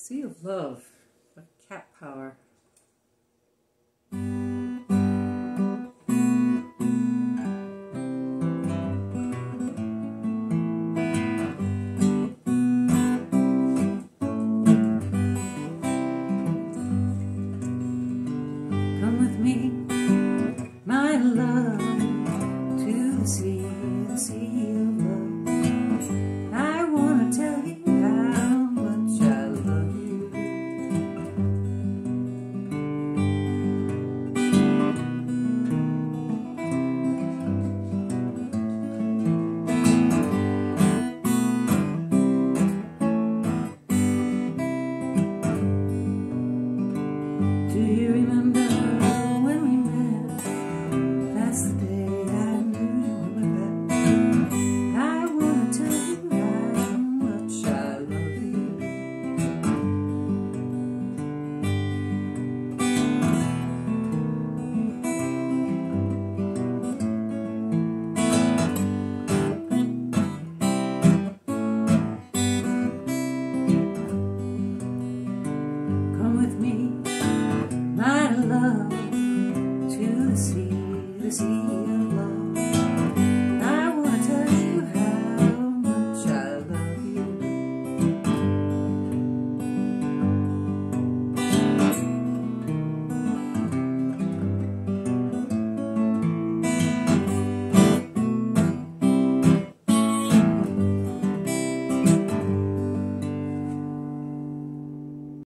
Sea of Love by Cat Power. Come with me, my love, to the sea of love. I want to tell you how much I love you. Do you remember when we met? That's the day I knew you were back. I want to tell you how much I love you. Come with me, my love, to the sea